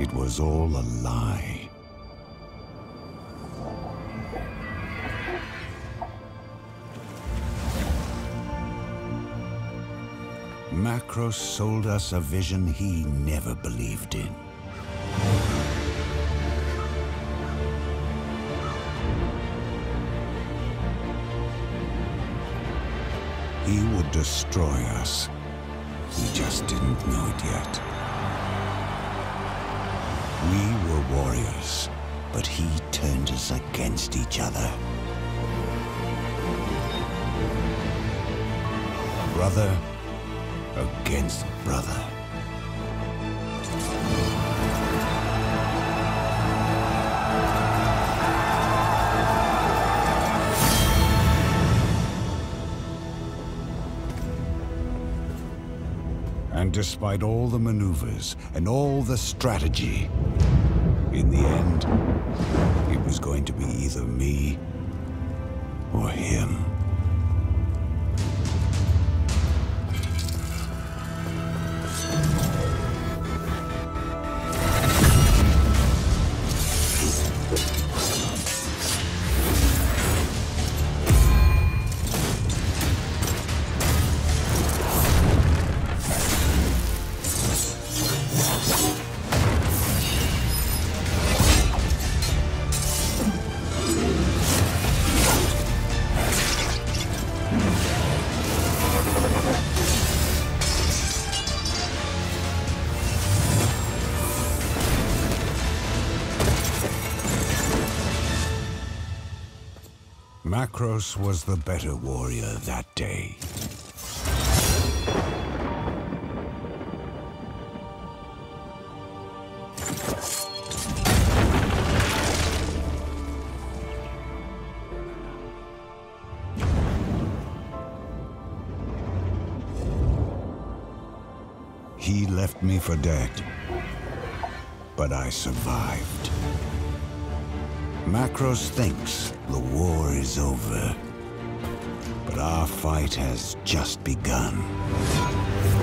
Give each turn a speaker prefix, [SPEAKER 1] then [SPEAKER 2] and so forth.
[SPEAKER 1] It was all a lie. Macros sold us a vision he never believed in. He would destroy us. We just didn't know it yet. We were warriors, but he turned us against each other. Brother against brother. And despite all the maneuvers and all the strategy, in the end, it was going to be either me or him. Macros was the better warrior that day. He left me for dead, but I survived. Macros thinks the war is over, but our fight has just begun.